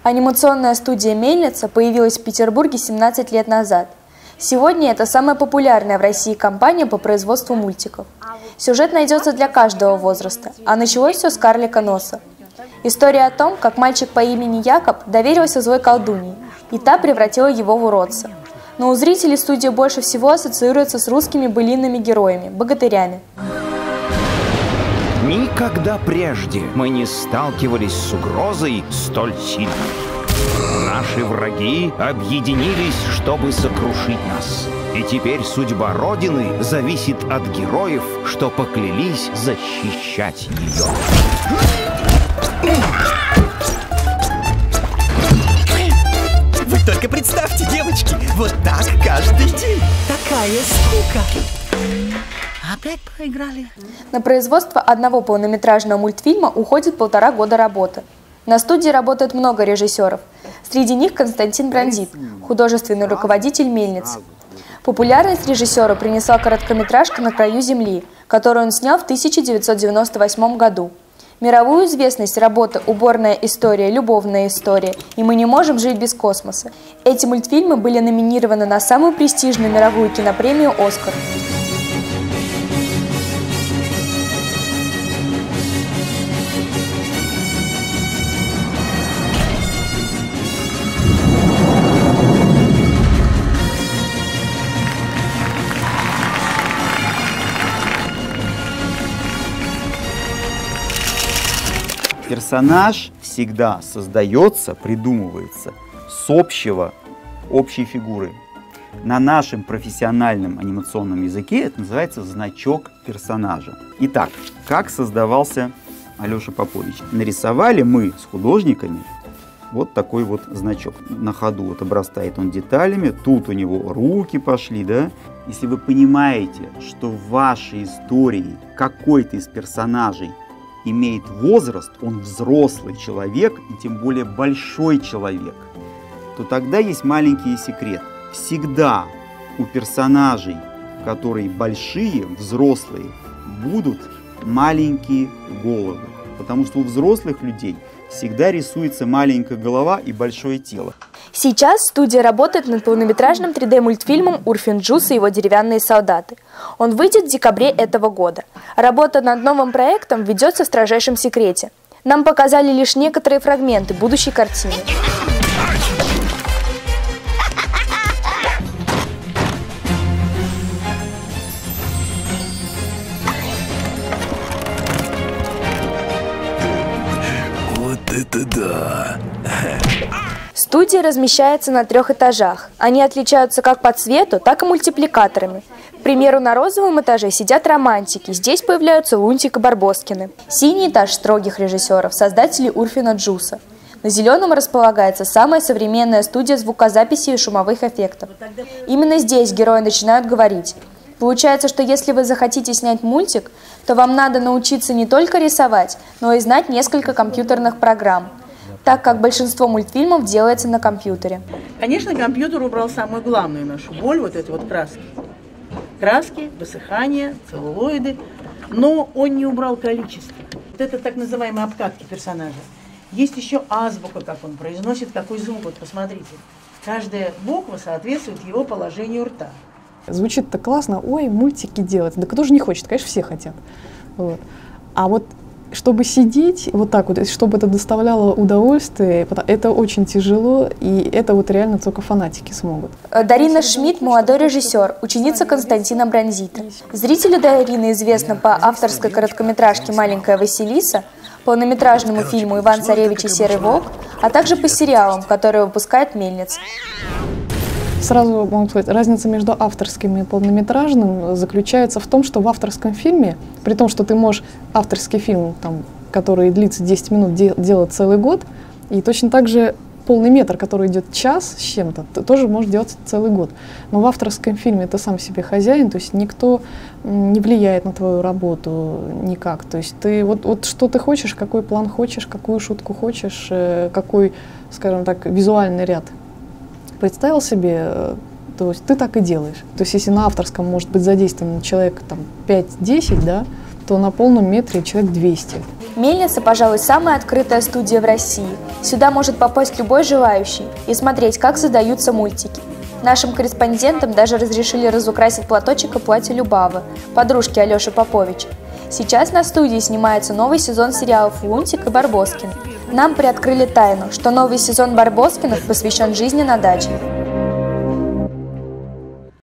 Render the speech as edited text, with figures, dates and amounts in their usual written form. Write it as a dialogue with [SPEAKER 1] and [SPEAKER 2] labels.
[SPEAKER 1] Анимационная студия «Мельница» появилась в Петербурге 17 лет назад. Сегодня это самая популярная в России компания по производству мультиков. Сюжет найдется для каждого возраста, а началось все с «Карлика Носа». История о том, как мальчик по имени Якоб доверился злой колдуньи, и та превратила его в уродца. Но у зрителей студия больше всего ассоциируется с русскими былинными героями – богатырями.
[SPEAKER 2] Никогда прежде мы не сталкивались с угрозой столь сильной. Наши враги объединились, чтобы сокрушить нас. И теперь судьба Родины зависит от героев, что поклялись защищать ее.
[SPEAKER 3] Вы только представьте, девочки, вот так каждый день. Такая скука. Опять проиграли.
[SPEAKER 1] На производство одного полнометражного мультфильма уходит 1,5 года работы. На студии работает много режиссеров. Среди них Константин Бронзит, художественный руководитель «Мельницы». Популярность режиссеру принесла короткометражка «На краю земли», которую он снял в 1998 году. Мировую известность работы «Уборная история», «Любовная история» и «Мы не можем жить без космоса». Эти мультфильмы были номинированы на самую престижную мировую кинопремию «Оскар».
[SPEAKER 4] Персонаж всегда создается, придумывается с общей фигуры. На нашем профессиональном анимационном языке это называется значок персонажа. Итак, как создавался Алеша Попович? Нарисовали мы с художниками вот такой вот значок. На ходу вот обрастает он деталями, тут у него руки пошли, да? Если вы понимаете, что в вашей истории какой-то из персонажей имеет возраст, он взрослый человек и тем более большой человек, то тогда есть маленький секрет. Всегда у персонажей, которые большие, взрослые, будут маленькие головы. Потому что у взрослых людей всегда рисуется маленькая голова и большое тело.
[SPEAKER 1] Сейчас студия работает над полнометражным 3D-мультфильмом «Урфин Джюс и его деревянные солдаты». Он выйдет в декабре этого года. Работа над новым проектом ведется в строжайшем секрете. Нам показали лишь некоторые фрагменты будущей картины.
[SPEAKER 3] Вот это да!
[SPEAKER 1] Студия размещается на 3 этажах. Они отличаются как по цвету, так и мультипликаторами. К примеру, на розовом этаже сидят романтики, здесь появляются Лунтик и Барбоскины. Синий этаж строгих режиссеров, создателей Урфина Джюса. На зеленом располагается самая современная студия звукозаписи и шумовых эффектов. Именно здесь герои начинают говорить. Получается, что если вы захотите снять мультик, то вам надо научиться не только рисовать, но и знать несколько компьютерных программ, так как большинство мультфильмов делается на компьютере.
[SPEAKER 5] Конечно, компьютер убрал самую главную нашу боль, вот это вот краски. Краски, высыхание, целлулоиды, но он не убрал количество. Вот это так называемые обкатки персонажа. Есть еще азбука, как он произносит, какой звук, вот посмотрите. Каждая буква соответствует его положению рта.
[SPEAKER 6] Звучит-то классно, ой, мультики делать. Да кто же не хочет, конечно, все хотят. Вот. А вот чтобы сидеть вот так вот, чтобы это доставляло удовольствие, это очень тяжело, и это вот реально только фанатики смогут.
[SPEAKER 1] Дарина Шмидт – молодой режиссер, ученица Константина Бронзита. Зрителю Дарины известна по авторской короткометражке «Маленькая Василиса», полнометражному фильму «Иван Царевич и Серый волк», а также по сериалам, которые выпускает «Мельница».
[SPEAKER 6] Сразу могу сказать, разница между авторским и полнометражным заключается в том, что в авторском фильме, при том, что ты можешь авторский фильм, там, который длится 10 минут, делать целый год, и точно так же полный метр, который идет час с чем-то, ты тоже можешь делать целый год. Но в авторском фильме ты сам себе хозяин, то есть никто не влияет на твою работу никак. То есть ты вот что ты хочешь, какой план хочешь, какую шутку хочешь, какой, скажем так, визуальный ряд представил себе, то есть ты так и делаешь. То есть если на авторском может быть задействован человек там 5-10, да, что на полном метре человек 200.
[SPEAKER 1] Мельница, пожалуй, самая открытая студия в России. Сюда может попасть любой желающий и смотреть, как задаются мультики. Нашим корреспондентам даже разрешили разукрасить платочек и платье Любавы, подружки Алеши Поповича. Сейчас на студии снимается новый сезон сериалов «Лунтик» и «Барбоскины». Нам приоткрыли тайну, что новый сезон «Барбоскиных» посвящен жизни на даче.